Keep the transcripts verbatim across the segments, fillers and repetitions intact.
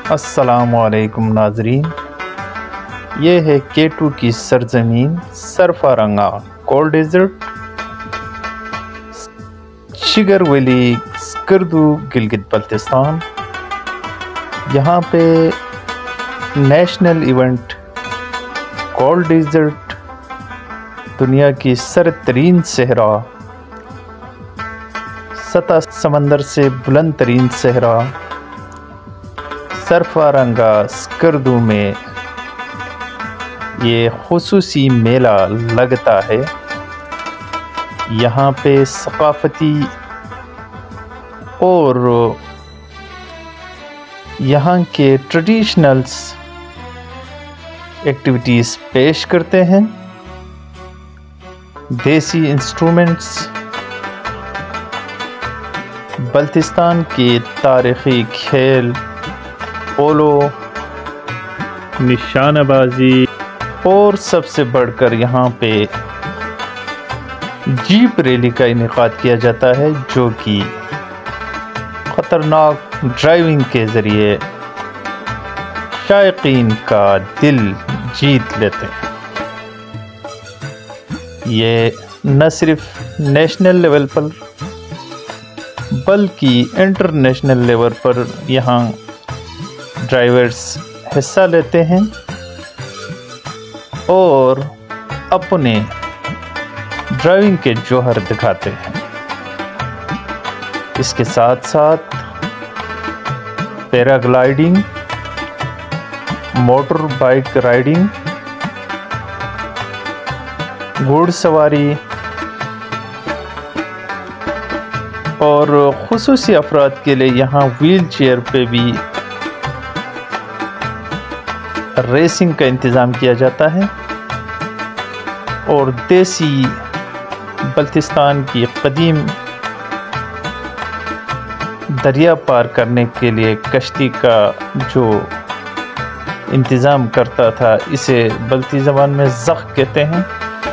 السلام علیکم ناظرین، یہ ہے کے ٹو کی سرزمین Sarfaranga cold desert, Shigar valley, Skardu, Gilgit Baltistan. یہاں پہ نیشنل ایونٹ کول ڈیزرٹ، دنیا کی سرد ترین صحرا، سطح سمندر سے بلند ترین صحرا سرفارنگا سکردو میں یہ خصوصی میلہ لگتا ہے۔ یہاں پہ ثقافتی اور یہاں کے ٹریڈیشنلز ایکٹیویٹیز پیش کرتے ہیں۔ دیسی انسٹرومنٹس، بلتستان کی تاریخی کھیل، پولو، نشانہ بازی، اور سب سے بڑھ کر یہاں پہ جیپ ریلی کا انعقاد کیا جاتا ہے، جو کہ خطرناک ڈرائیونگ کے ذریعے شائقین کا دل جیت لیتے ہیں۔ یہ نہ صرف نیشنل لیول پر بلکہ انٹرنیشنل لیول پر یہاں ڈرائیورز حصہ لیتے ہیں اور اپنے ڈرائیونگ کے جوہر دکھاتے ہیں۔ اس کے ساتھ ساتھ paragliding, motor bike riding, گھوڑ سواری اور خصوصی افراد کے لیے یہاں ویل چیئر پہ بھی ریسنگ کا انتظام کیا جاتا ہے، اور دیسی بلتستان کی قدیم دریا پار کرنے کے لیے کشتی کا جو انتظام کرتا تھا، اسے بلتی زبان میں زخ کہتے ہیں۔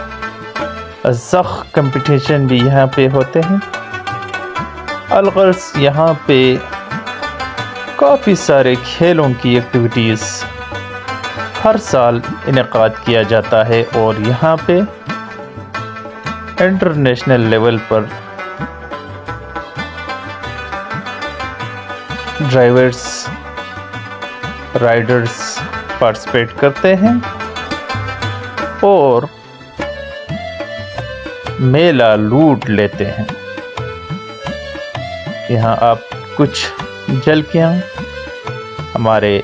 زخ کمپٹیشن بھی یہاں پہ ہوتے ہیں۔ الغرض یہاں پہ کافی سارے کھیلوں کی ایکٹیویٹیز ہر سال انعقاد کیا جاتا ہے، اور یہاں پہ انٹرنیشنل لیول پر ڈرائیورز، رائیڈرز پارٹیسپیٹ کرتے ہیں اور میلہ لوٹ لیتے ہیں۔ یہاں آپ کچھ جھلکیاں ہمارے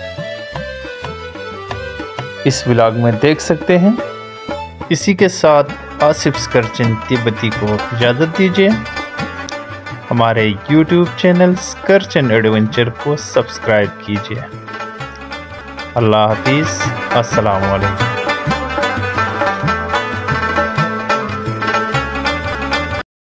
اس ولاگ میں دیکھ سکتے ہیں۔ اسی کے ساتھ آصف سکرچن تبتی کو اجازت دیجیے۔ ہمارے یوٹیوب چینل سکرچن ایڈونچر کو سبسکرائب کیجیے۔ اللہ حافظ، السلام علیکم۔